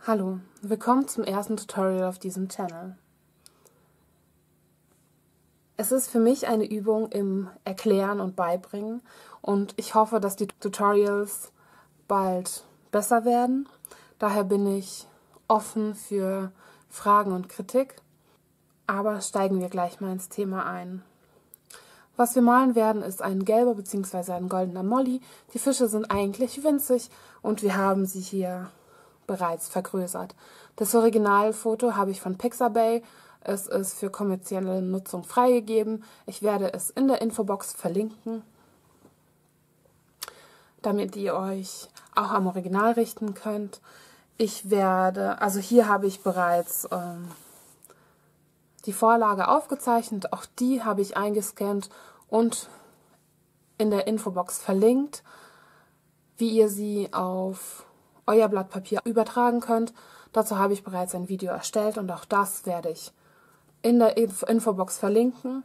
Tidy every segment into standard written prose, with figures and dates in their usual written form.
Hallo, willkommen zum ersten Tutorial auf diesem Channel. Es ist für mich eine Übung im Erklären und Beibringen und ich hoffe, dass die Tutorials bald besser werden. Daher bin ich offen für Fragen und Kritik, aber steigen wir gleich mal ins Thema ein. Was wir malen werden, ist ein gelber bzw. ein goldener Molly. Die Fische sind eigentlich winzig und wir haben sie hier bereits vergrößert. Das Originalfoto habe ich von Pixabay. Es ist für kommerzielle Nutzung freigegeben. Ich werde es in der Infobox verlinken, damit ihr euch auch am Original richten könnt. Hier habe ich bereits die Vorlage aufgezeichnet. Auch die habe ich eingescannt und in der Infobox verlinkt, wie ihr sie auf euer Blatt Papier übertragen könnt. Dazu habe ich bereits ein Video erstellt und auch das werde ich in der Infobox verlinken.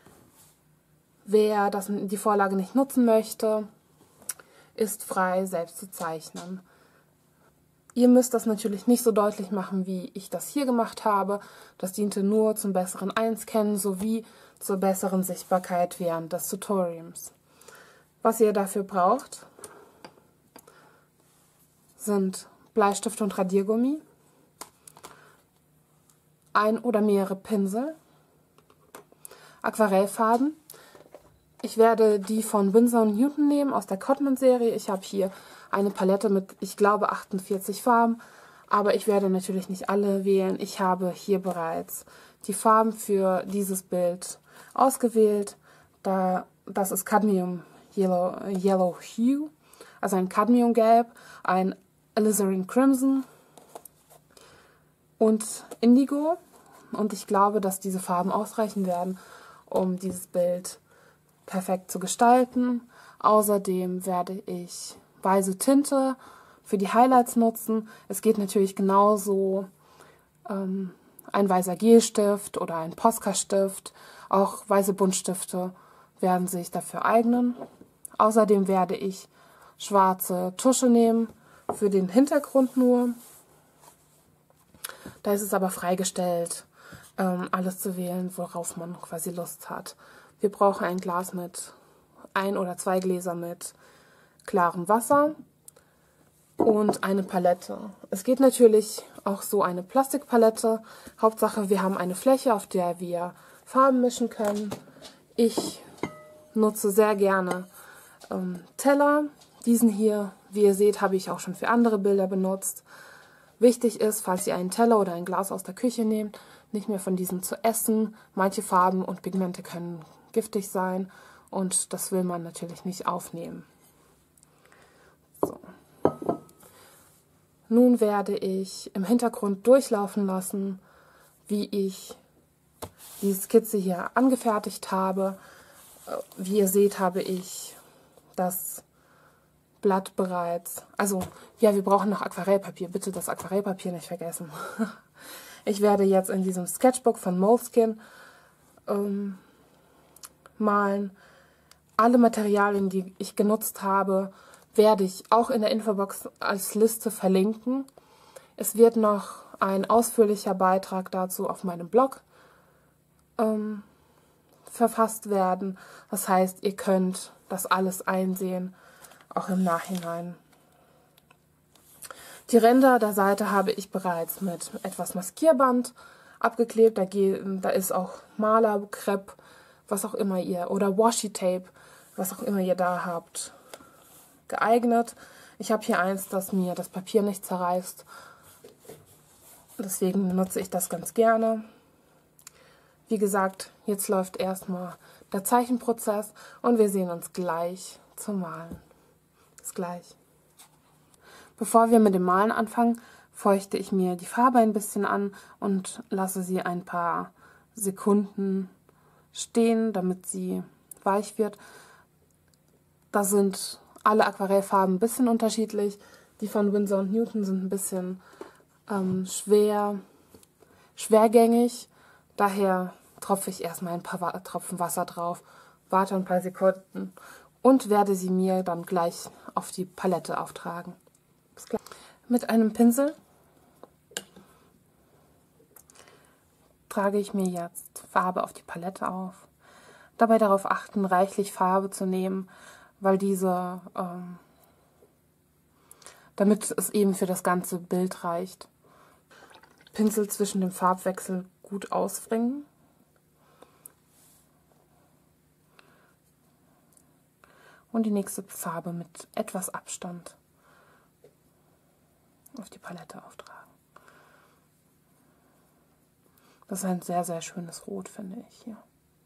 Wer die Vorlage nicht nutzen möchte, ist frei, selbst zu zeichnen. Ihr müsst das natürlich nicht so deutlich machen, wie ich das hier gemacht habe. Das diente nur zum besseren Einscannen sowie zur besseren Sichtbarkeit während des Tutorials. Was ihr dafür braucht, sind Bleistift und Radiergummi, ein oder mehrere Pinsel, Aquarellfarben. Ich werde die von Winsor & Newton nehmen aus der Cotman-Serie. Ich habe hier eine Palette mit, ich glaube, 48 Farben, aber ich werde natürlich nicht alle wählen. Ich habe hier bereits die Farben für dieses Bild ausgewählt. Das ist Cadmium Yellow Hue, also ein Cadmiumgelb, ein Alizarin Crimson und Indigo. Und ich glaube, dass diese Farben ausreichen werden, um dieses Bild perfekt zu gestalten. Außerdem werde ich weiße Tinte für die Highlights nutzen. Es geht natürlich genauso ein weißer Gelstift oder ein Posca-Stift. Auch weiße Buntstifte werden sich dafür eignen. Außerdem werde ich schwarze Tusche nehmen, für den Hintergrund nur. Da ist es aber freigestellt, alles zu wählen, worauf man quasi Lust hat. Wir brauchen ein Glas mit 1 oder 2 Gläser mit klarem Wasser und eine Palette. Es geht natürlich auch so eine Plastikpalette. Hauptsache, wir haben eine Fläche, auf der wir Farben mischen können. Ich nutze sehr gerne Teller. Diesen hier, wie ihr seht, habe ich auch schon für andere Bilder benutzt. Wichtig ist, falls ihr einen Teller oder ein Glas aus der Küche nehmt, nicht mehr von diesen zu essen. Manche Farben und Pigmente können giftig sein und das will man natürlich nicht aufnehmen. So. Nun werde ich im Hintergrund durchlaufen lassen, wie ich die Skizze hier angefertigt habe. Wie ihr seht, habe ich das Blatt bereits. Also, ja, wir brauchen noch Aquarellpapier. Bitte das Aquarellpapier nicht vergessen. Ich werde jetzt in diesem Sketchbook von Moleskine malen. Alle Materialien, die ich genutzt habe, werde ich auch in der Infobox als Liste verlinken. Es wird noch ein ausführlicher Beitrag dazu auf meinem Blog verfasst werden. Das heißt, ihr könnt das alles einsehen, auch im Nachhinein. Die Ränder der Seite habe ich bereits mit etwas Maskierband abgeklebt. Da ist auch Maler, Krepp, was auch immer ihr, oder Washi-Tape, was auch immer ihr da habt, geeignet. Ich habe hier eins, dass mir das Papier nicht zerreißt. Deswegen nutze ich das ganz gerne. Wie gesagt, jetzt läuft erstmal der Zeichenprozess und wir sehen uns gleich zum Malen. Bis gleich. Bevor wir mit dem Malen anfangen, feuchte ich mir die Farbe ein bisschen an und lasse sie ein paar Sekunden stehen, damit sie weich wird. Da sind alle Aquarellfarben ein bisschen unterschiedlich. Die von Winsor & Newton sind ein bisschen schwergängig. Daher tropfe ich erstmal ein paar Tropfen Wasser drauf, warte ein paar Sekunden und werde sie mir dann gleich auf die Palette auftragen. Bis gleich. Mit einem Pinsel trage ich mir jetzt Farbe auf die Palette auf. Dabei darauf achten, reichlich Farbe zu nehmen, weil damit es eben für das ganze Bild reicht. Pinsel zwischen dem Farbwechsel gut ausbringen. Und die nächste Farbe mit etwas Abstand auf die Palette auftragen. Das ist ein sehr, sehr schönes Rot, finde ich hier.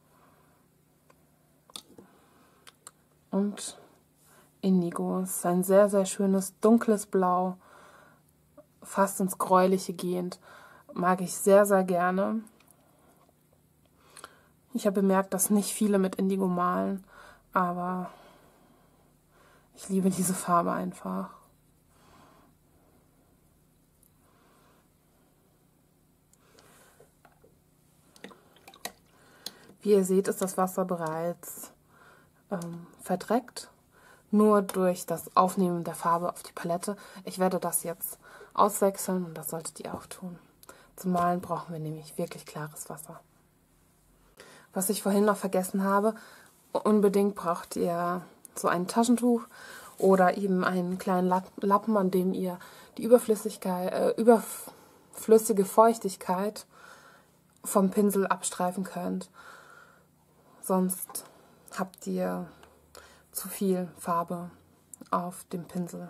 Und Indigo ist ein sehr, sehr schönes, dunkles Blau, fast ins Gräuliche gehend. Mag ich sehr, sehr gerne. Ich habe bemerkt, dass nicht viele mit Indigo malen, aber ich liebe diese Farbe einfach. Wie ihr seht, ist das Wasser bereits verdreckt, nur durch das Aufnehmen der Farbe auf die Palette. Ich werde das jetzt auswechseln und das solltet ihr auch tun. Zum Malen brauchen wir nämlich wirklich klares Wasser. Was ich vorhin noch vergessen habe, unbedingt braucht ihr so ein Taschentuch oder eben einen kleinen Lappen, an dem ihr die überflüssige Feuchtigkeit vom Pinsel abstreifen könnt. Sonst habt ihr zu viel Farbe auf dem Pinsel.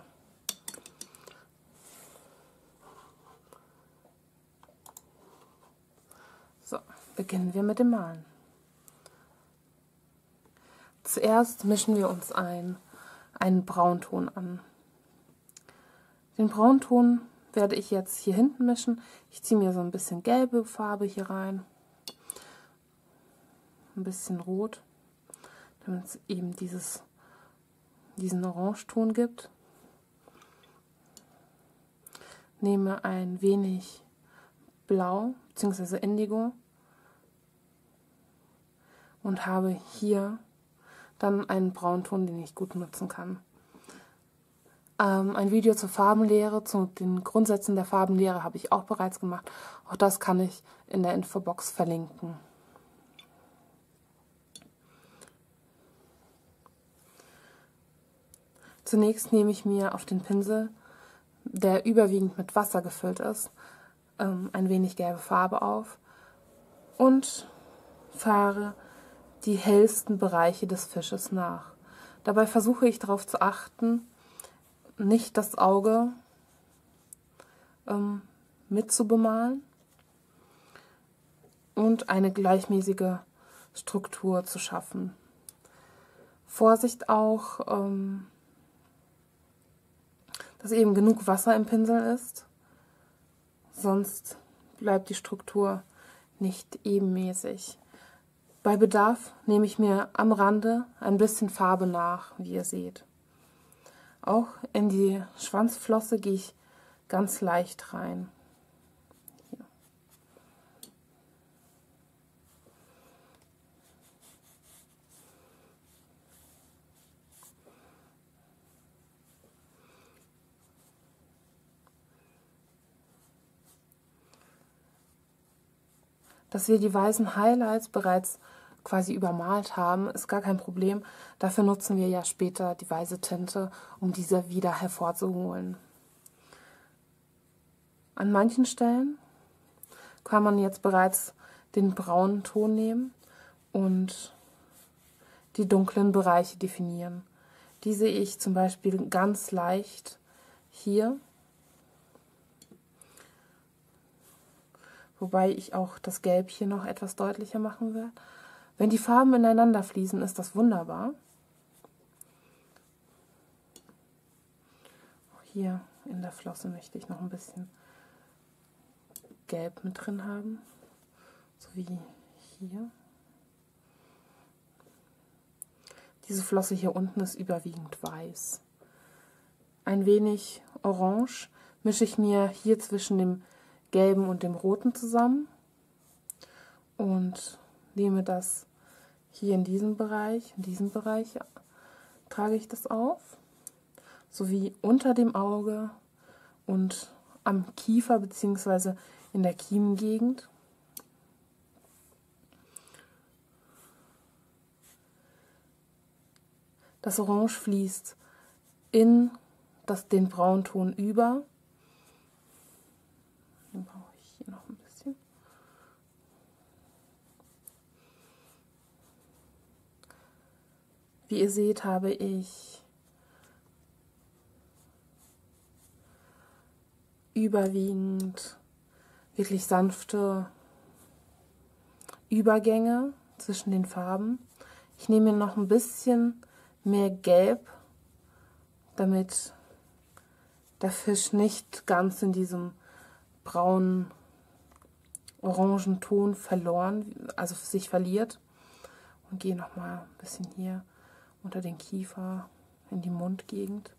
So, beginnen wir mit dem Malen. Zuerst mischen wir uns einen Braunton an. Den Braunton werde ich jetzt hier hinten mischen. Ich ziehe mir so ein bisschen gelbe Farbe hier rein. Ein bisschen rot, damit es eben diesen Orangeton gibt. Nehme ein wenig Blau bzw. Indigo und habe hier dann einen Braunton, den ich gut nutzen kann. Ein Video zur Farbenlehre, zu den Grundsätzen der Farbenlehre habe ich auch bereits gemacht. Auch das kann ich in der Infobox verlinken. Zunächst nehme ich mir auf den Pinsel, der überwiegend mit Wasser gefüllt ist, ein wenig gelbe Farbe auf und fahre die hellsten Bereiche des Fisches nach. Dabei versuche ich darauf zu achten, nicht das Auge mit zu bemalen und eine gleichmäßige Struktur zu schaffen. Vorsicht auch, dass eben genug Wasser im Pinsel ist, sonst bleibt die Struktur nicht ebenmäßig. Bei Bedarf nehme ich mir am Rande ein bisschen Farbe nach, wie ihr seht. Auch in die Schwanzflosse gehe ich ganz leicht rein. Hier. Dass wir die weißen Highlights bereits quasi übermalt haben, ist gar kein Problem. Dafür nutzen wir ja später die weiße Tinte, um diese wieder hervorzuholen. An manchen Stellen kann man jetzt bereits den braunen Ton nehmen und die dunklen Bereiche definieren. Die sehe ich zum Beispiel ganz leicht hier, wobei ich auch das Gelb hier noch etwas deutlicher machen werde. Wenn die Farben ineinander fließen, ist das wunderbar. Auch hier in der Flosse möchte ich noch ein bisschen Gelb mit drin haben, so wie hier. Diese Flosse hier unten ist überwiegend weiß. Ein wenig Orange mische ich mir hier zwischen dem Gelben und dem Roten zusammen und nehme das hier in diesem Bereich trage ich das auf, sowie unter dem Auge und am Kiefer bzw. in der Kiemengegend. Das Orange fließt in den Braunton über. Den brauche ich hier noch ein bisschen. Wie ihr seht, habe ich überwiegend wirklich sanfte Übergänge zwischen den Farben. Ich nehme mir noch ein bisschen mehr Gelb, damit der Fisch nicht ganz in diesem braunen, orangen Ton also sich verliert. Und gehe noch mal ein bisschen hier unter den Kiefer in die Mundgegend.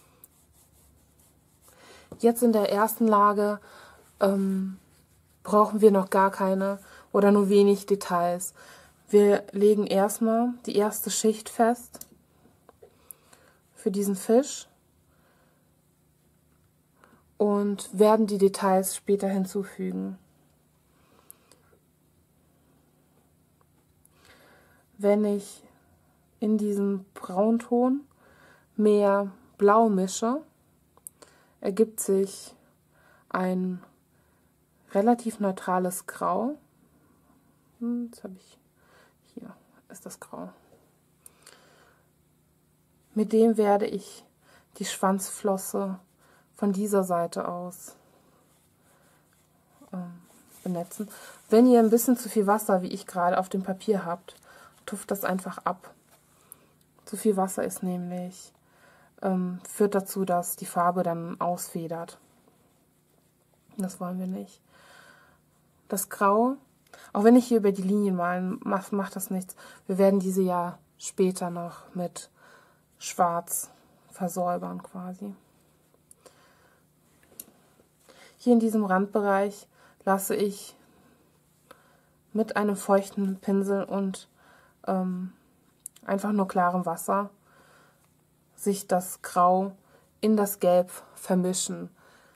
Jetzt in der ersten Lage brauchen wir noch gar keine oder nur wenig Details. Wir legen erstmal die erste Schicht fest für diesen Fisch und werden die Details später hinzufügen. Wenn ich in diesem Braunton mehr Blau mische, ergibt sich ein relativ neutrales Grau. Jetzt habe ich hier ist das Grau. Mit dem werde ich die Schwanzflosse von dieser Seite aus benetzen. Wenn ihr ein bisschen zu viel Wasser, wie ich gerade, auf dem Papier habt, tupft das einfach ab. Zu viel Wasser ist nämlich führt dazu, dass die Farbe dann ausfedert. Das wollen wir nicht. Das Grau, auch wenn ich hier über die Linien malen, macht das nichts. Wir werden diese ja später noch mit Schwarz versäubern quasi. Hier in diesem Randbereich lasse ich mit einem feuchten Pinsel und einfach nur klarem Wasser sich das Grau in das Gelb vermischen.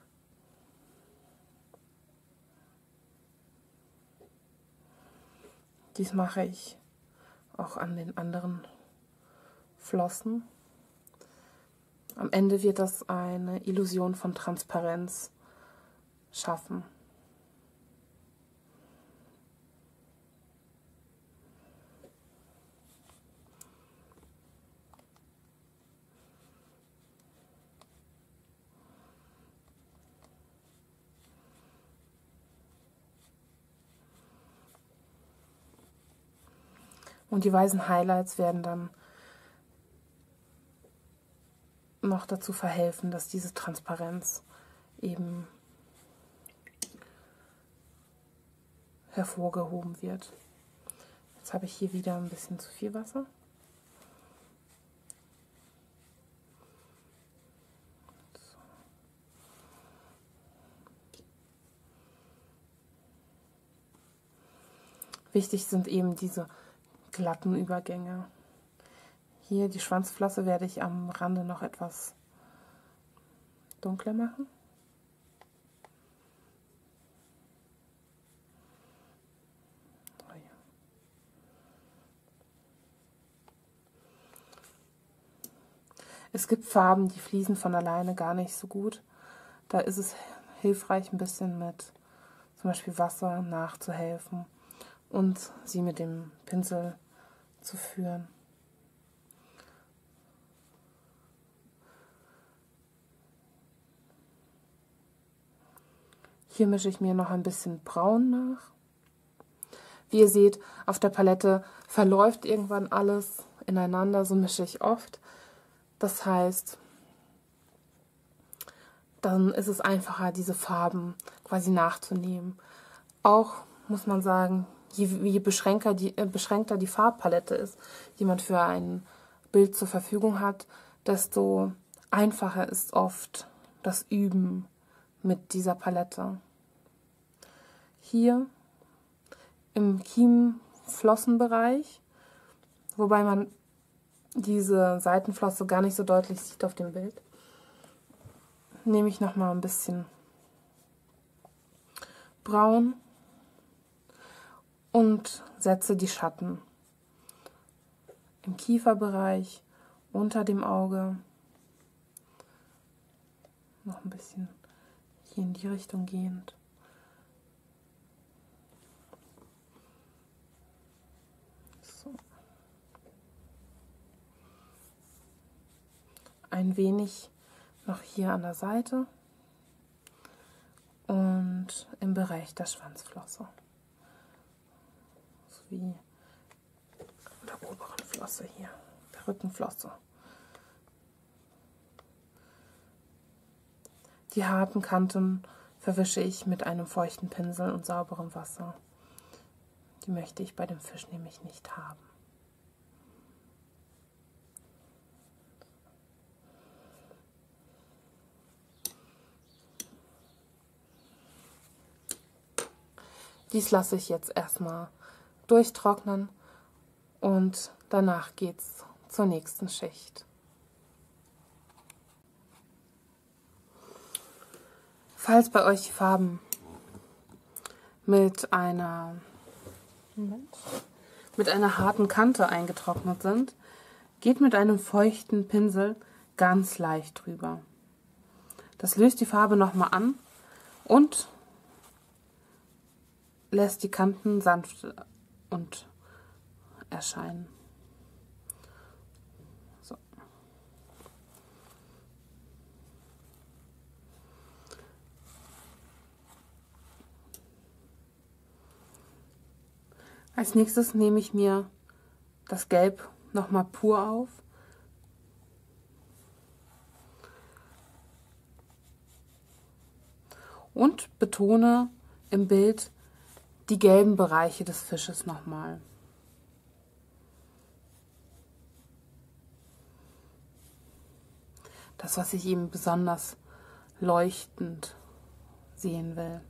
Dies mache ich auch an den anderen Flossen. Am Ende wird das eine Illusion von Transparenz schaffen. Und die weißen Highlights werden dann noch dazu verhelfen, dass diese Transparenz eben hervorgehoben wird. Jetzt habe ich hier wieder ein bisschen zu viel Wasser. Wichtig sind eben diese glatten Übergänge. Hier die Schwanzflosse werde ich am Rande noch etwas dunkler machen. Oh ja. Es gibt Farben, die fließen von alleine gar nicht so gut. Da ist es hilfreich, ein bisschen mit zum Beispiel Wasser nachzuhelfen und sie mit dem Pinsel zu führen. Hier mische ich mir noch ein bisschen Braun nach. Wie ihr seht, auf der Palette verläuft irgendwann alles ineinander, so mische ich oft. Das heißt, dann ist es einfacher, diese Farben quasi nachzunehmen. Auch muss man sagen, je beschränkter die Farbpalette ist, die man für ein Bild zur Verfügung hat, desto einfacher ist oft das Üben mit dieser Palette. Hier im Kiemflossenbereich, wobei man diese Seitenflosse gar nicht so deutlich sieht auf dem Bild, nehme ich noch mal ein bisschen Braun und setze die Schatten im Kieferbereich unter dem Auge. Noch ein bisschen hier in die Richtung gehend. So. Ein wenig noch hier an der Seite und im Bereich der Schwanzflosse. Sowie der oberen Flosse hier, der Rückenflosse. Die harten Kanten verwische ich mit einem feuchten Pinsel und sauberem Wasser. Die möchte ich bei dem Fisch nämlich nicht haben. Dies lasse ich jetzt erstmal durchtrocknen und danach geht's zur nächsten Schicht. Falls bei euch die Farben mit einer harten Kante eingetrocknet sind, geht mit einem feuchten Pinsel ganz leicht drüber. Das löst die Farbe nochmal an und lässt die Kanten sanft und erscheinen. So. Als nächstes nehme ich mir das Gelb nochmal pur auf. Und betone im Bild die gelben Bereiche des Fisches nochmal. Das, was ich eben besonders leuchtend sehen will.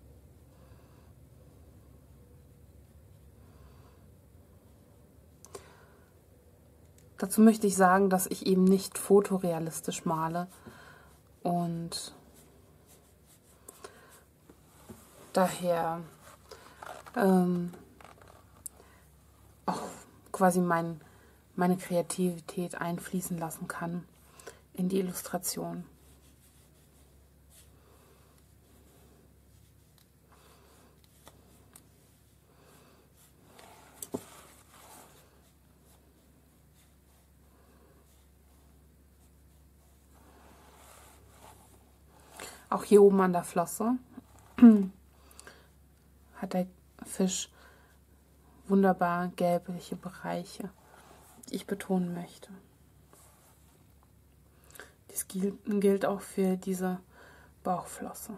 Dazu möchte ich sagen, dass ich eben nicht fotorealistisch male und daher auch quasi meine Kreativität einfließen lassen kann in die Illustration. Auch hier oben an der Flosse hat der Fisch wunderbar gelbliche Bereiche, die ich betonen möchte. Dies gilt auch für diese Bauchflosse.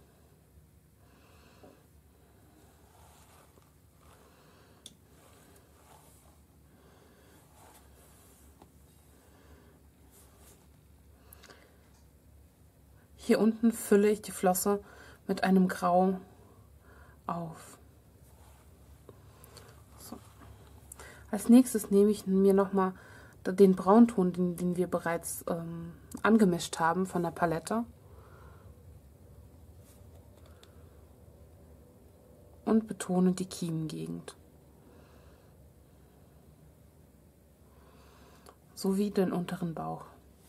Hier unten fülle ich die Flosse mit einem Grau auf. So. Als nächstes nehme ich mir nochmal den Braunton, den wir bereits angemischt haben von der Palette, und betone die Kiemengegend. Sowie den unteren Bauch.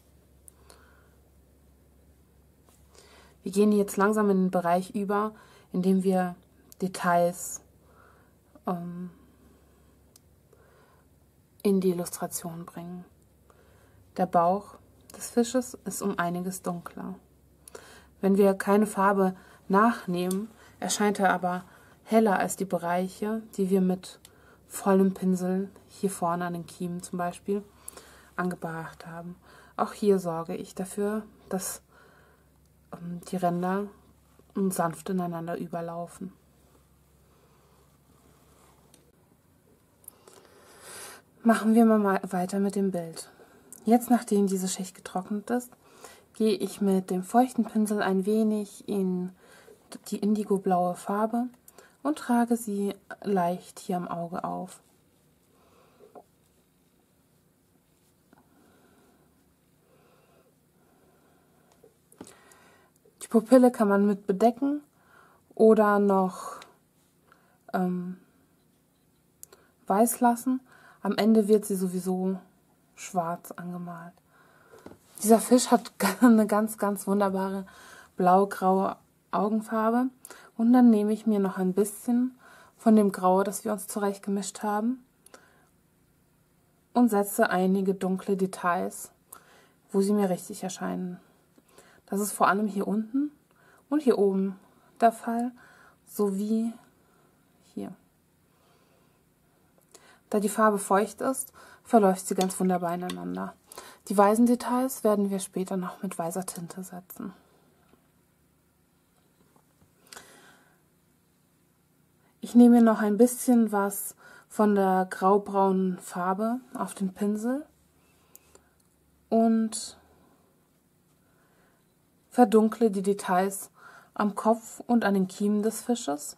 Wir gehen jetzt langsam in den Bereich über, in dem wir Details in die Illustration bringen. Der Bauch des Fisches ist um einiges dunkler. Wenn wir keine Farbe nachnehmen, erscheint er aber heller als die Bereiche, die wir mit vollem Pinsel, hier vorne an den Kiemen zum Beispiel, angebracht haben. Auch hier sorge ich dafür, dass die Ränder sanft ineinander überlaufen. Machen wir mal weiter mit dem Bild. Jetzt, nachdem diese Schicht getrocknet ist, gehe ich mit dem feuchten Pinsel ein wenig in die indigoblaue Farbe und trage sie leicht hier am Auge auf. Die Pupille kann man mit bedecken oder noch weiß lassen. Am Ende wird sie sowieso schwarz angemalt. Dieser Fisch hat eine ganz, ganz wunderbare blau-graue Augenfarbe. Und dann nehme ich mir noch ein bisschen von dem Grau, das wir uns zurecht gemischt haben, und setze einige dunkle Details, wo sie mir richtig erscheinen. Das ist vor allem hier unten und hier oben der Fall, sowie hier. Da die Farbe feucht ist, verläuft sie ganz wunderbar ineinander. Die weißen Details werden wir später noch mit weißer Tinte setzen. Ich nehme noch ein bisschen was von der graubraunen Farbe auf den Pinsel und verdunkle die Details am Kopf und an den Kiemen des Fisches.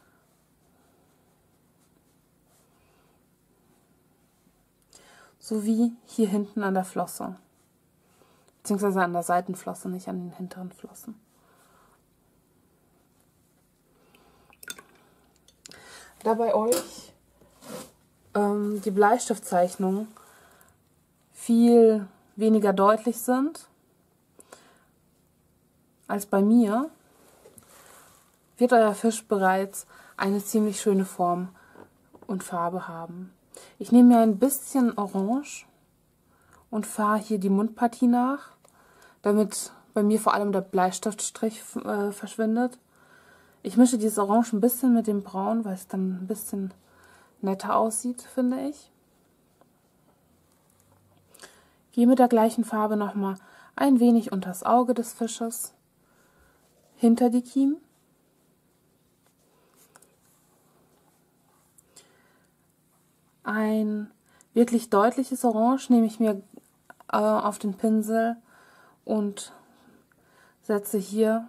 Sowie hier hinten an der Flosse, beziehungsweise an der Seitenflosse, nicht an den hinteren Flossen. Da bei euch die Bleistiftzeichnungen viel weniger deutlich sind als bei mir, wird euer Fisch bereits eine ziemlich schöne Form und Farbe haben. Ich nehme mir ein bisschen Orange und fahre hier die Mundpartie nach, damit bei mir vor allem der Bleistiftstrich verschwindet. Ich mische dieses Orange ein bisschen mit dem Braun, weil es dann ein bisschen netter aussieht, finde ich. Gehe mit der gleichen Farbe nochmal ein wenig unter das Auge des Fisches, hinter die Kiemen. Ein wirklich deutliches Orange nehme ich mir auf den Pinsel und setze hier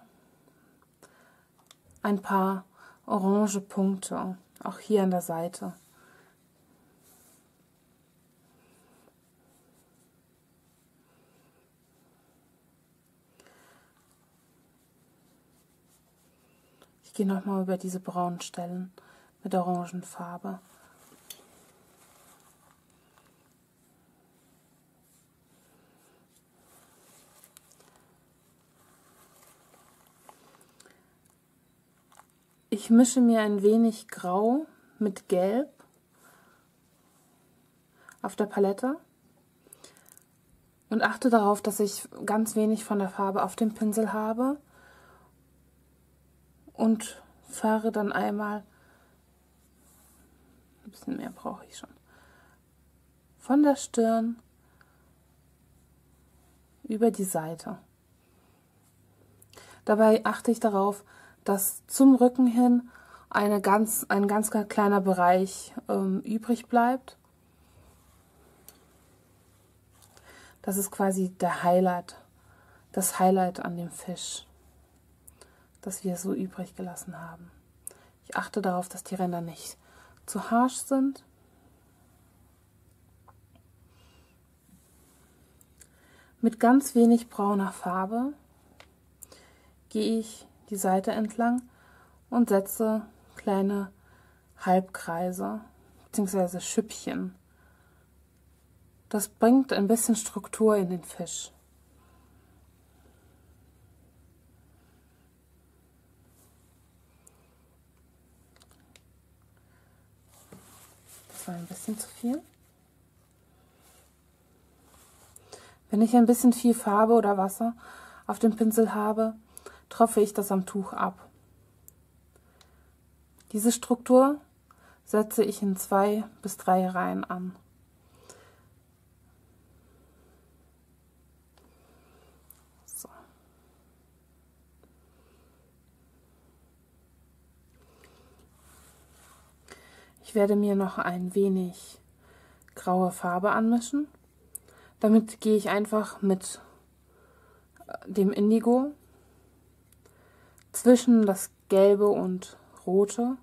ein paar orange Punkte, auch hier an der Seite. Ich gehe nochmal über diese braunen Stellen mit Orangenfarbe. Ich mische mir ein wenig Grau mit Gelb auf der Palette und achte darauf, dass ich ganz wenig von der Farbe auf dem Pinsel habe und fahre dann einmal, ein bisschen mehr brauche ich schon, von der Stirn über die Seite. Dabei achte ich darauf, dass zum Rücken hin ein ganz kleiner Bereich übrig bleibt. Das ist quasi der Highlight, das Highlight an dem Fisch, das wir so übrig gelassen haben. Ich achte darauf, dass die Ränder nicht zu harsch sind. Mit ganz wenig brauner Farbe gehe ich die Seite entlang und setze kleine Halbkreise bzw. Schüppchen. Das bringt ein bisschen Struktur in den Fisch. Das war ein bisschen zu viel. Wenn ich ein bisschen viel Farbe oder Wasser auf dem Pinsel habe, tropfe ich das am Tuch ab. Diese Struktur setze ich in 2 bis 3 Reihen an. So. Ich werde mir noch ein wenig graue Farbe anmischen. Damit gehe ich einfach mit dem Indigo zwischen das Gelbe und Rote.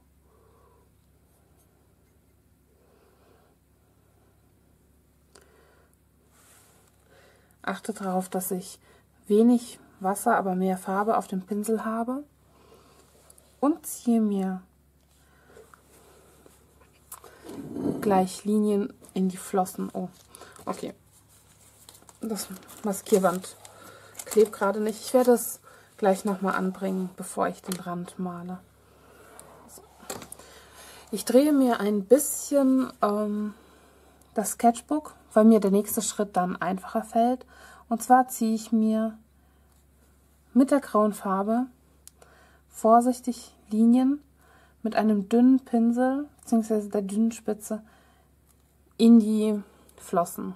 Achte darauf, dass ich wenig Wasser, aber mehr Farbe auf dem Pinsel habe und ziehe mir gleich Linien in die Flossen. Oh, okay. Das Maskierband klebt gerade nicht. Ich werde es gleich nochmal anbringen, bevor ich den Rand male. So. Ich drehe mir ein bisschen das Sketchbook, weil mir der nächste Schritt dann einfacher fällt. Und zwar ziehe ich mir mit der grauen Farbe vorsichtig Linien mit einem dünnen Pinsel bzw. der dünnen Spitze in die Flossen.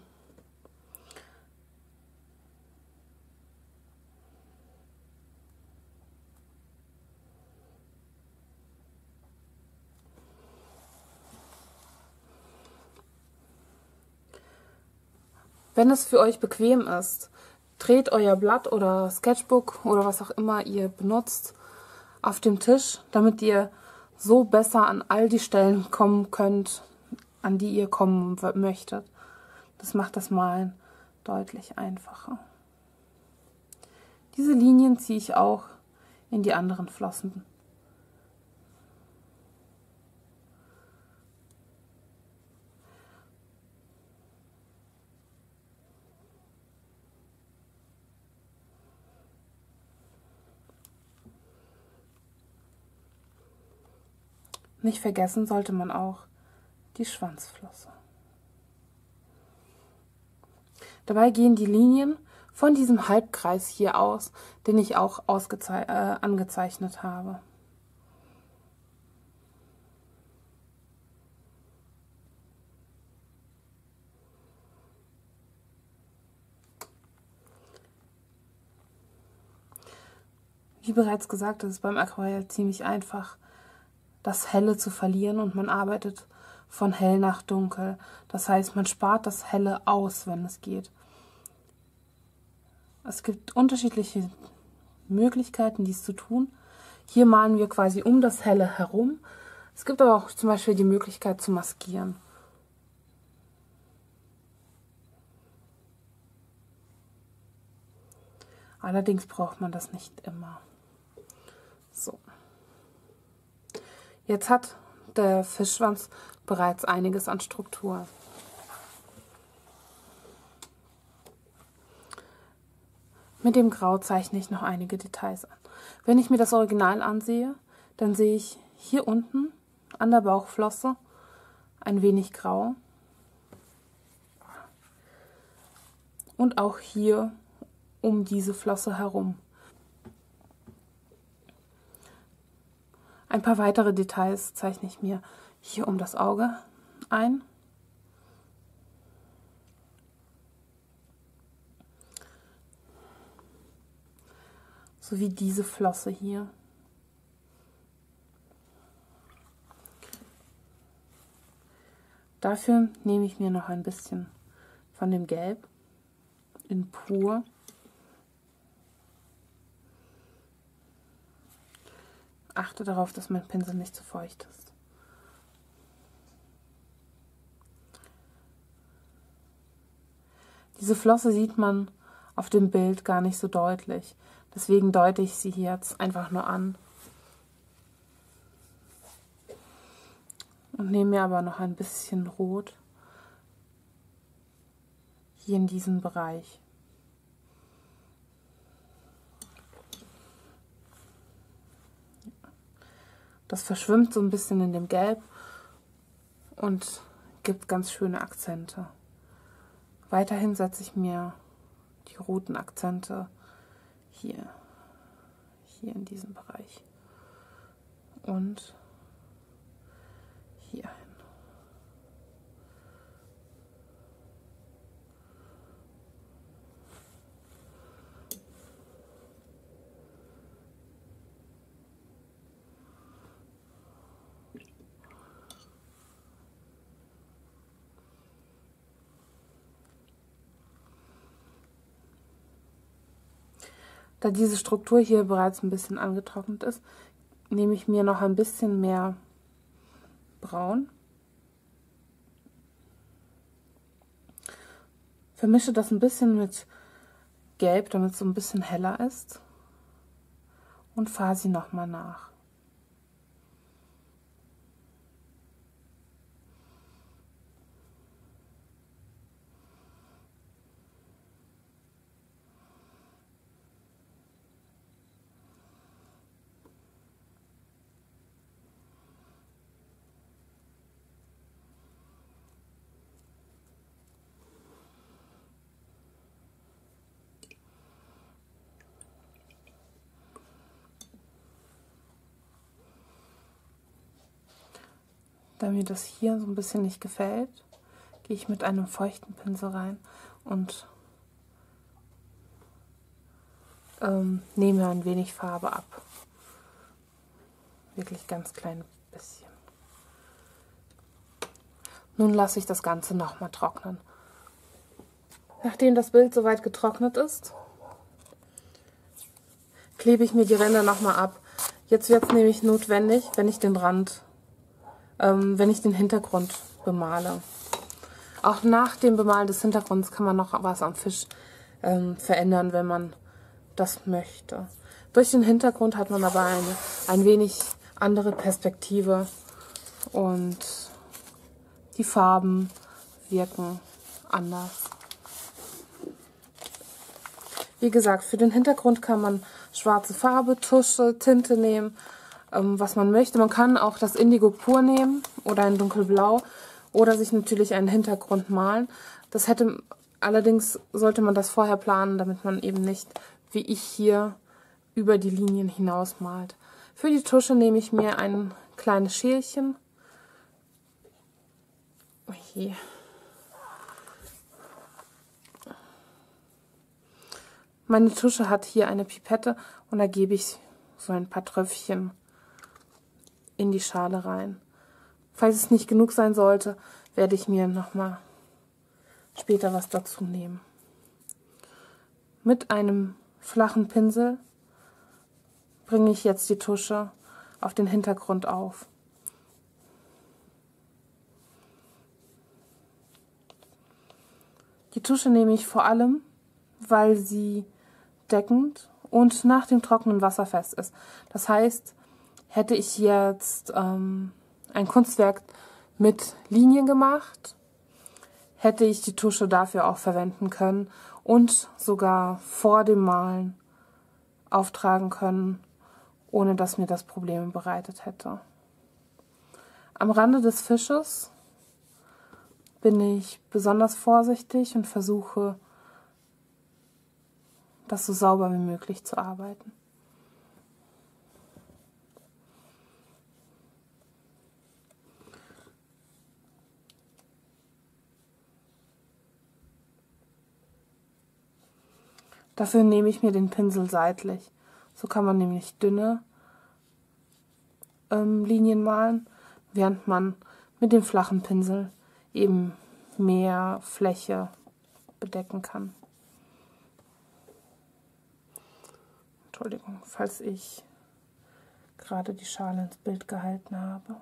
Wenn es für euch bequem ist, dreht euer Blatt oder Sketchbook oder was auch immer ihr benutzt auf dem Tisch, damit ihr so besser an all die Stellen kommen könnt, an die ihr kommen möchtet. Das macht das Malen deutlich einfacher. Diese Linien ziehe ich auch in die anderen Flossen. Nicht vergessen sollte man auch die Schwanzflosse. Dabei gehen die Linien von diesem Halbkreis hier aus, den ich auch angezeichnet habe. Wie bereits gesagt, ist es beim Aquarell ziemlich einfach, das Helle zu verlieren, und man arbeitet von hell nach dunkel. Das heißt, man spart das Helle aus, wenn es geht. Es gibt unterschiedliche Möglichkeiten, dies zu tun. Hier malen wir quasi um das Helle herum. Es gibt aber auch zum Beispiel die Möglichkeit zu maskieren. Allerdings braucht man das nicht immer. So. Jetzt hat der Fischschwanz bereits einiges an Struktur. Mit dem Grau zeichne ich noch einige Details an. Wenn ich mir das Original ansehe, dann sehe ich hier unten an der Bauchflosse ein wenig Grau. Und auch hier um diese Flosse herum. Ein paar weitere Details zeichne ich mir hier um das Auge ein. Sowie diese Flosse hier. Dafür nehme ich mir noch ein bisschen von dem Gelb in Pur. Achte darauf, dass mein Pinsel nicht zu feucht ist. Diese Flosse sieht man auf dem Bild gar nicht so deutlich. Deswegen deute ich sie hier jetzt einfach nur an. Und nehme mir aber noch ein bisschen Rot hier in diesem Bereich. Das verschwimmt so ein bisschen in dem Gelb und gibt ganz schöne Akzente. Weiterhin setze ich mir die roten Akzente hier in diesem Bereich und hier hin. Da diese Struktur hier bereits ein bisschen angetrocknet ist, nehme ich mir noch ein bisschen mehr Braun. Vermische das ein bisschen mit Gelb, damit es so ein bisschen heller ist. Und fahre sie nochmal nach. Da mir das hier so ein bisschen nicht gefällt, gehe ich mit einem feuchten Pinsel rein und nehme ein wenig Farbe ab. Wirklich ganz klein bisschen. Nun lasse ich das Ganze nochmal trocknen. Nachdem das Bild soweit getrocknet ist, klebe ich mir die Ränder nochmal ab. Jetzt wird es nämlich notwendig, wenn ich den Hintergrund bemale. Auch nach dem Bemalen des Hintergrunds kann man noch was am Fisch verändern, wenn man das möchte. Durch den Hintergrund hat man aber ein wenig andere Perspektive und die Farben wirken anders. Wie gesagt, für den Hintergrund kann man schwarze Farbe, Tusche, Tinte nehmen, was man möchte. Man kann auch das Indigo pur nehmen oder ein dunkelblau oder sich natürlich einen Hintergrund malen. Allerdings sollte man das vorher planen, damit man eben nicht, wie ich hier, über die Linien hinaus malt. Für die Tusche nehme ich mir ein kleines Schälchen. Okay. Meine Tusche hat hier eine Pipette und da gebe ich so ein paar Tröpfchen in die Schale rein. Falls es nicht genug sein sollte, werde ich mir nochmal später was dazu nehmen. Mit einem flachen Pinsel bringe ich jetzt die Tusche auf den Hintergrund auf. Die Tusche nehme ich vor allem, weil sie deckend und nach dem Trocknen wasserfest ist. Das heißt, hätte ich jetzt ein Kunstwerk mit Linien gemacht, hätte ich die Tusche dafür auch verwenden können und sogar vor dem Malen auftragen können, ohne dass mir das Probleme bereitet hätte. Am Rande des Fisches bin ich besonders vorsichtig und versuche, das so sauber wie möglich zu arbeiten. Dafür nehme ich mir den Pinsel seitlich. So kann man nämlich dünne Linien malen, während man mit dem flachen Pinsel eben mehr Fläche bedecken kann. Entschuldigung, falls ich gerade die Schale ins Bild gehalten habe.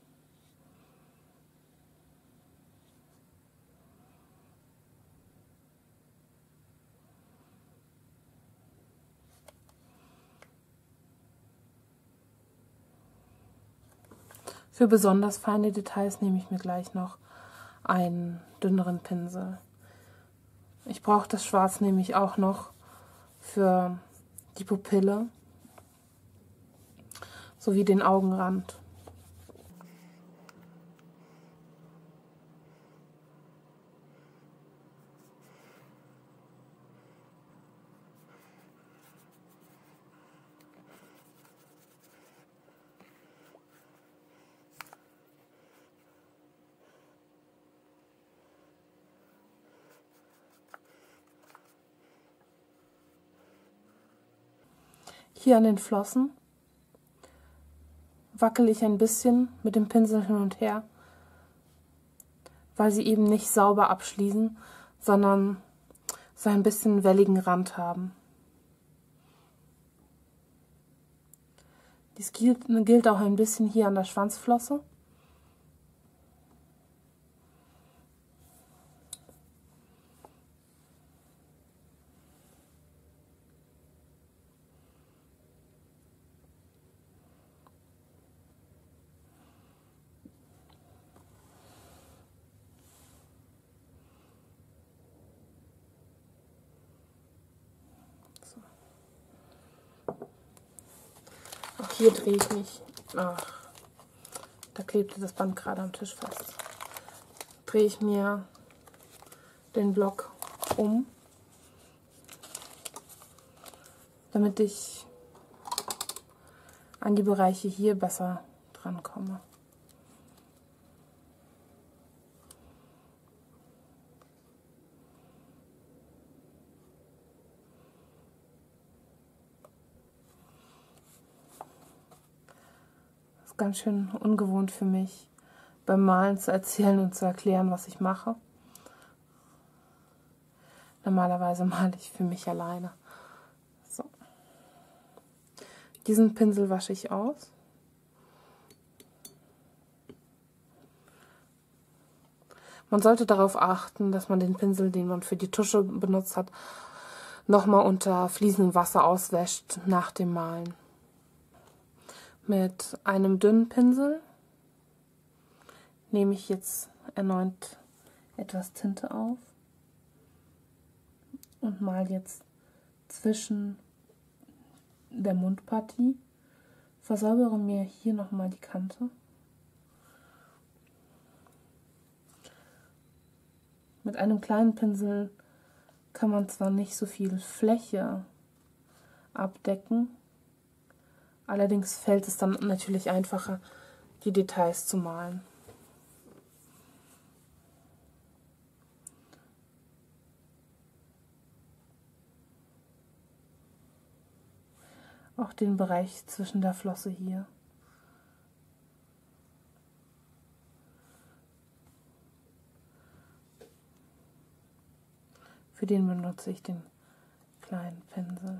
Für besonders feine Details nehme ich mir gleich noch einen dünneren Pinsel. Ich brauche das Schwarz nämlich auch noch für die Pupille sowie den Augenrand. Hier an den Flossen wackele ich ein bisschen mit dem Pinsel hin und her, weil sie eben nicht sauber abschließen, sondern so ein bisschen welligen Rand haben. Dies gilt auch ein bisschen hier an der Schwanzflosse. Auch hier drehe ich mich. Ach, da klebte das Band gerade am Tisch fest. Drehe ich mir den Block um, damit ich an die Bereiche hier besser dran komme. ganz schön ungewohnt für mich, beim Malen zu erzählen und zu erklären, was ich mache. Normalerweise male ich für mich alleine. So. Diesen Pinsel wasche ich aus. Man sollte darauf achten, dass man den Pinsel, den man für die Tusche benutzt hat, nochmal unter fließendem Wasser auswäscht nach dem Malen. Mit einem dünnen Pinsel nehme ich jetzt erneut etwas Tinte auf und male jetzt zwischen der Mundpartie, versäubere mir hier nochmal die Kante. Mit einem kleinen Pinsel kann man zwar nicht so viel Fläche abdecken, allerdings fällt es dann natürlich einfacher, die Details zu malen. Auch den Bereich zwischen der Flosse hier. Für den benutze ich den kleinen Pinsel.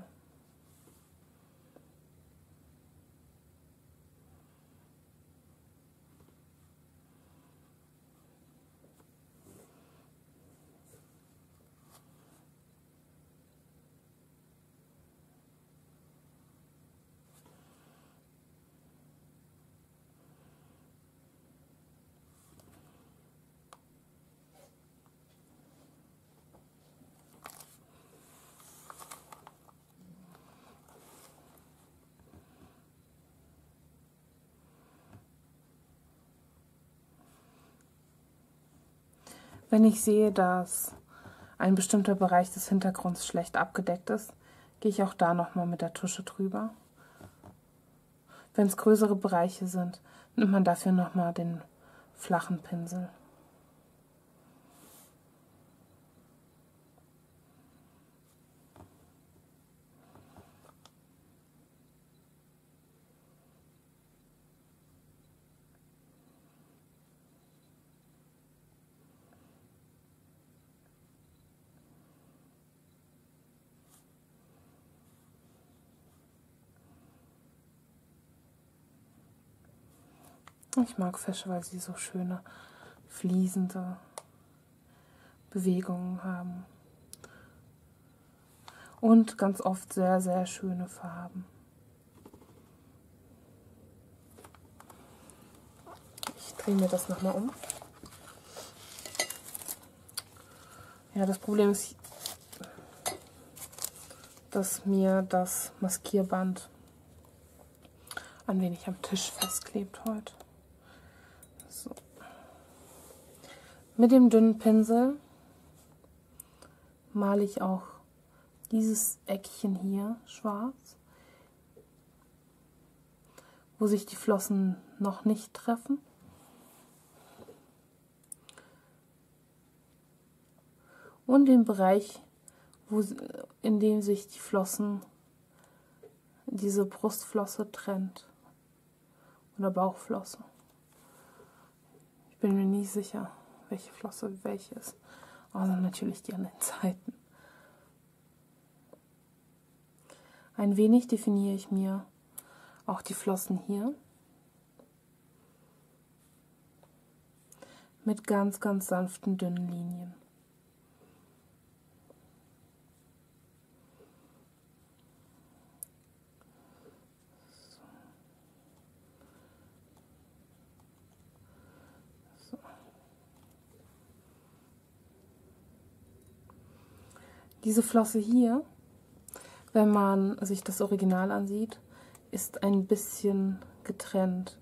Wenn ich sehe, dass ein bestimmter Bereich des Hintergrunds schlecht abgedeckt ist, gehe ich auch da nochmal mit der Tusche drüber. Wenn es größere Bereiche sind, nimmt man dafür nochmal den flachen Pinsel. Ich mag Fische, weil sie so schöne, fließende Bewegungen haben. Und ganz oft sehr, sehr schöne Farben. Ich drehe mir das nochmal um. Ja, das Problem ist, dass mir das Maskierband ein wenig am Tisch festklebt heute. So. Mit dem dünnen Pinsel male ich auch dieses Eckchen hier schwarz, wo sich die Flossen noch nicht treffen. Und den Bereich, in dem sich die Flossen, diese Brustflosse trennt. Oder Bauchflosse. Ich bin mir nie sicher, welche Flosse welche ist. Außer natürlich die an den Seiten. Ein wenig definiere ich mir auch die Flossen hier. Mit ganz, ganz sanften, dünnen Linien. Diese Flosse hier, wenn man sich das Original ansieht, ist ein bisschen getrennt.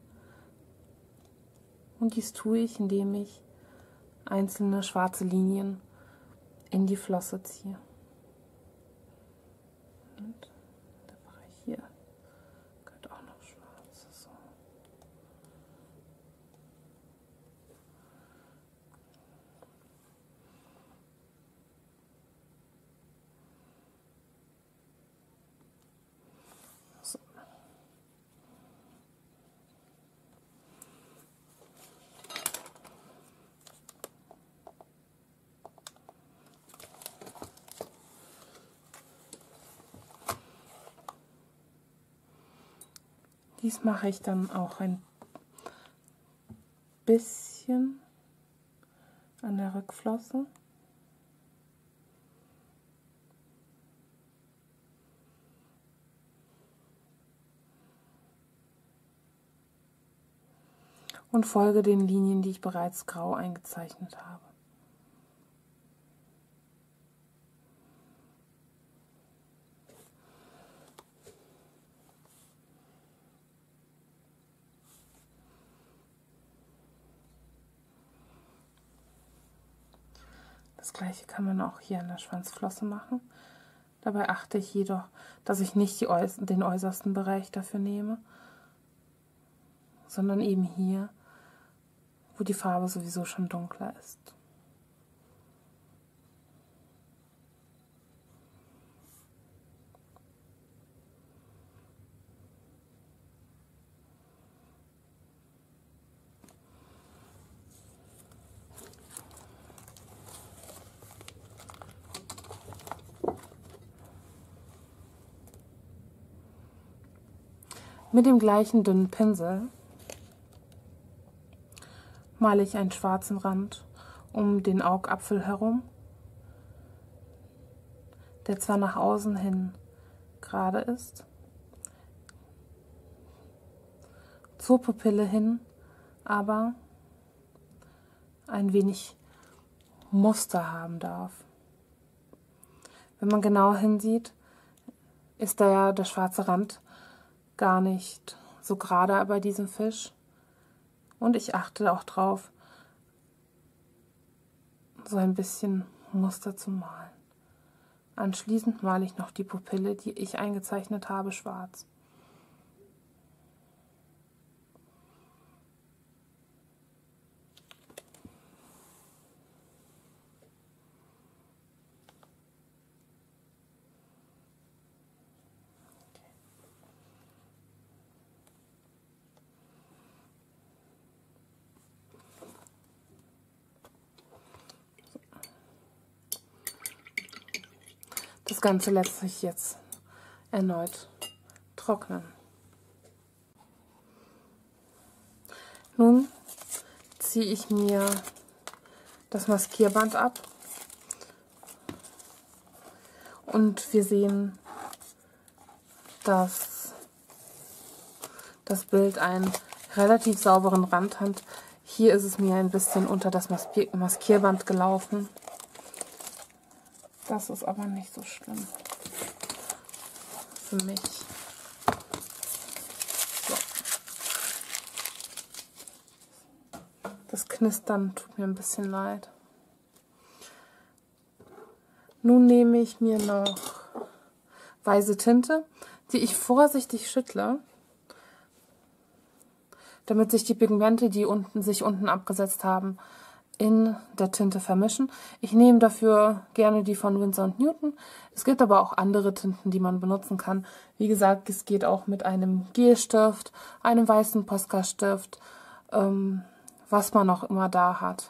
Und dies tue ich, indem ich einzelne schwarze Linien in die Flosse ziehe. Und der Bereich hier gehört auch noch schwarz. So. So. Dies mache ich dann auch ein bisschen an der Rückflosse. Und folge den Linien, die ich bereits grau eingezeichnet habe. Das gleiche kann man auch hier an der Schwanzflosse machen. Dabei achte ich jedoch, dass ich nicht den äußersten Bereich dafür nehme, sondern eben hier, wo die Farbe sowieso schon dunkler ist. Mit dem gleichen dünnen Pinsel male ich einen schwarzen Rand um den Augapfel herum, der zwar nach außen hin gerade ist, zur Pupille hin aber ein wenig Muster haben darf. Wenn man genau hinsieht, ist da ja der schwarze Rand gar nicht so gerade bei diesem Fisch. Und ich achte auch drauf, so ein bisschen Muster zu malen. Anschließend male ich noch die Pupille, die ich eingezeichnet habe, schwarz. Das Ganze lässt sich jetzt erneut trocknen. Nun ziehe ich mir das Maskierband ab und wir sehen, dass das Bild einen relativ sauberen Rand hat. Hier ist es mir ein bisschen unter das Maskierband gelaufen. Das ist aber nicht so schlimm für mich. So. Das Knistern tut mir ein bisschen leid. Nun nehme ich mir noch weiße Tinte, die ich vorsichtig schüttle, damit sich die Pigmente, die sich unten abgesetzt haben, in der Tinte vermischen. Ich nehme dafür gerne die von Winsor & Newton. Es gibt aber auch andere Tinten, die man benutzen kann. Wie gesagt, es geht auch mit einem Gelstift, einem weißen Posca-Stift, was man auch immer da hat.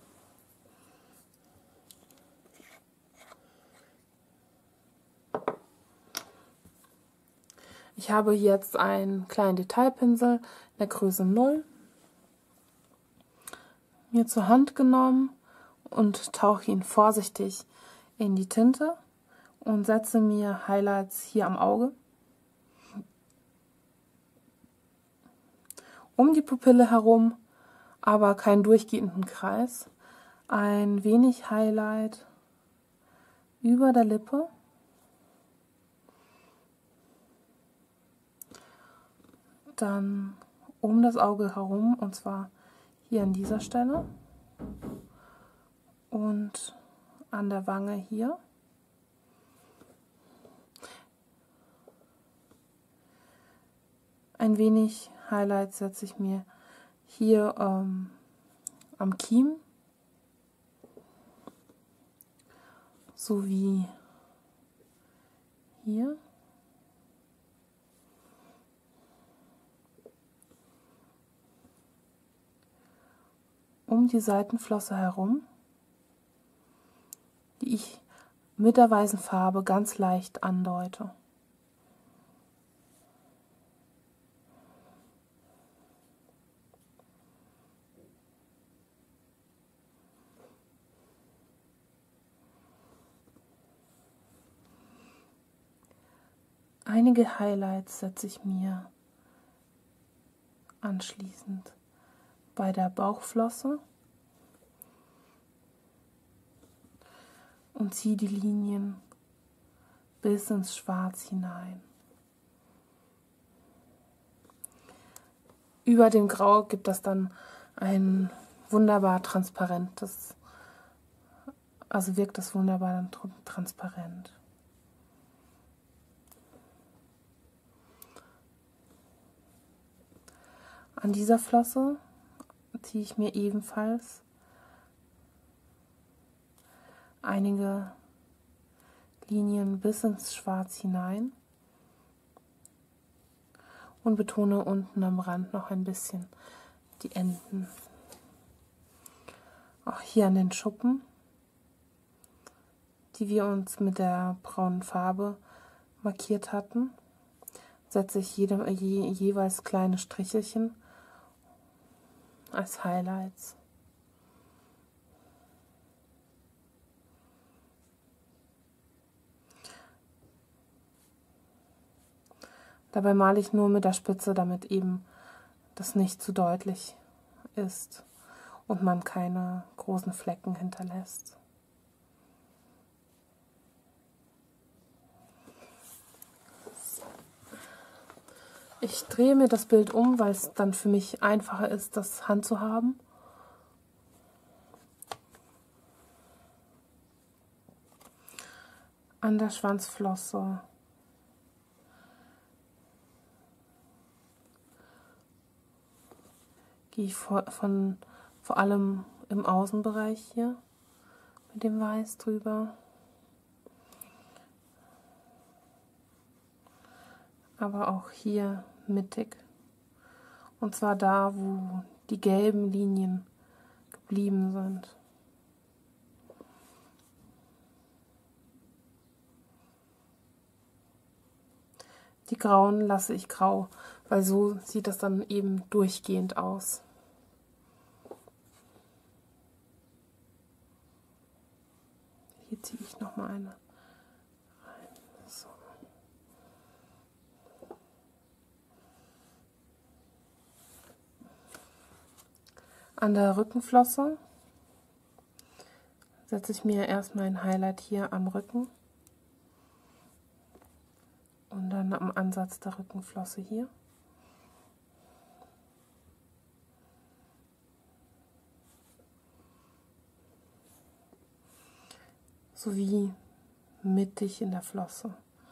Ich habe jetzt einen kleinen Detailpinsel in der Größe 0 mir zur Hand genommen und tauche ihn vorsichtig in die Tinte und setze mir Highlights hier am Auge. Um die Pupille herum, aber keinen durchgehenden Kreis. Ein wenig Highlight über der Lippe. Dann um das Auge herum, und zwar hier an dieser Stelle und an der Wange hier. Ein wenig Highlight setze ich mir hier am Kiemen sowie hier. Um die Seitenflosse herum, die ich mit der weißen Farbe ganz leicht andeute. Einige Highlights setze ich mir anschließend bei der Bauchflosse und ziehe die Linien bis ins Schwarz hinein. Über dem Grau gibt es dann ein wunderbar transparentes, also wirkt das wunderbar dann transparent. An dieser Flosse ziehe ich mir ebenfalls einige Linien bis ins Schwarz hinein und betone unten am Rand noch ein bisschen die Enden. Auch hier an den Schuppen, die wir uns mit der braunen Farbe markiert hatten, setze ich jeweils kleine Strichelchen als Highlights. Dabei male ich nur mit der Spitze, damit eben das nicht zu deutlich ist und man keine großen Flecken hinterlässt. Ich drehe mir das Bild um, weil es dann für mich einfacher ist, das handzuhaben. An der Schwanzflosse gehe ich vor allem im Außenbereich hier mit dem Weiß drüber. Aber auch hier mittig. Und zwar da, wo die gelben Linien geblieben sind. Die grauen lasse ich grau, weil so sieht das dann eben durchgehend aus. Hier ziehe ich nochmal eine rein. So. An der Rückenflosse setze ich mir erstmal ein Highlight hier am Rücken und dann am Ansatz der Rückenflosse hier. Sowie mittig in der Flosse.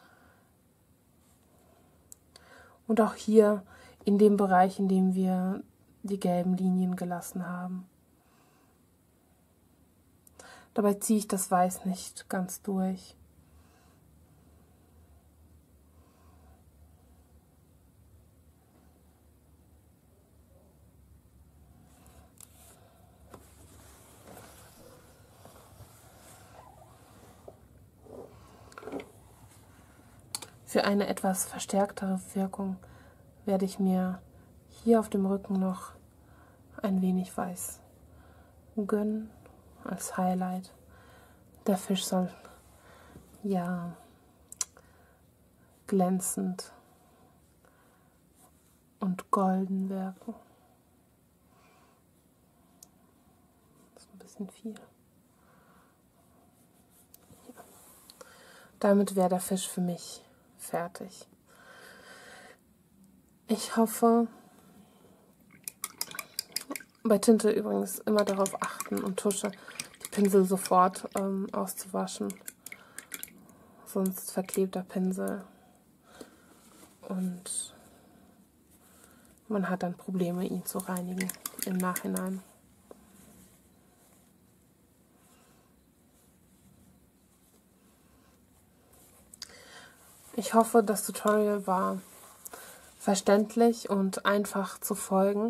Und auch hier in dem Bereich, in dem wir die gelben Linien gelassen haben. Dabei ziehe ich das Weiß nicht ganz durch. Für eine etwas verstärktere Wirkung werde ich mir hier auf dem Rücken noch ein wenig Weiß gönnen als Highlight. Der Fisch soll ja glänzend und golden wirken. Das ist ein bisschen viel. Ja. Damit wäre der Fisch für mich fertig. Ich hoffe, bei Tinte übrigens immer darauf achten und Tusche, die Pinsel sofort auszuwaschen, sonst verklebt der Pinsel und man hat dann Probleme, ihn zu reinigen im Nachhinein. Ich hoffe, das Tutorial war verständlich und einfach zu folgen.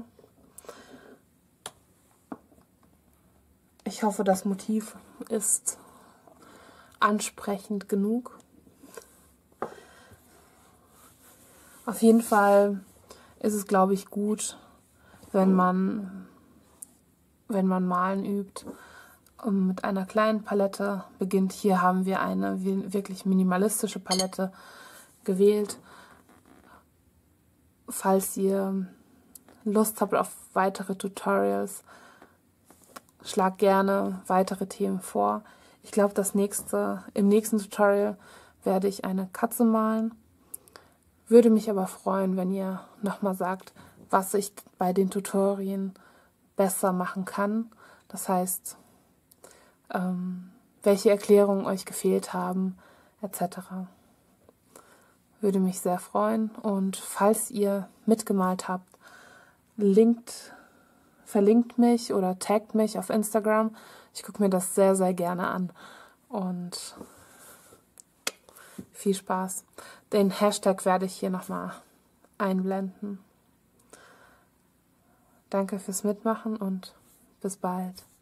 Ich hoffe, das Motiv ist ansprechend genug. Auf jeden Fall ist es, glaube ich, gut, wenn man Malen übt und mit einer kleinen Palette beginnt. Hier haben wir eine wirklich minimalistische Palette, gewählt. Falls ihr Lust habt auf weitere Tutorials, schlag gerne weitere Themen vor. Ich glaube, im nächsten Tutorial werde ich eine Katze malen. Würde mich aber freuen, wenn ihr nochmal sagt, was ich bei den Tutorien besser machen kann. Das heißt, welche Erklärungen euch gefehlt haben, etc. Würde mich sehr freuen. Und falls ihr mitgemalt habt, verlinkt mich oder taggt mich auf Instagram. Ich gucke mir das sehr, sehr gerne an. Und viel Spaß. Den Hashtag werde ich hier nochmal einblenden. Danke fürs Mitmachen und bis bald.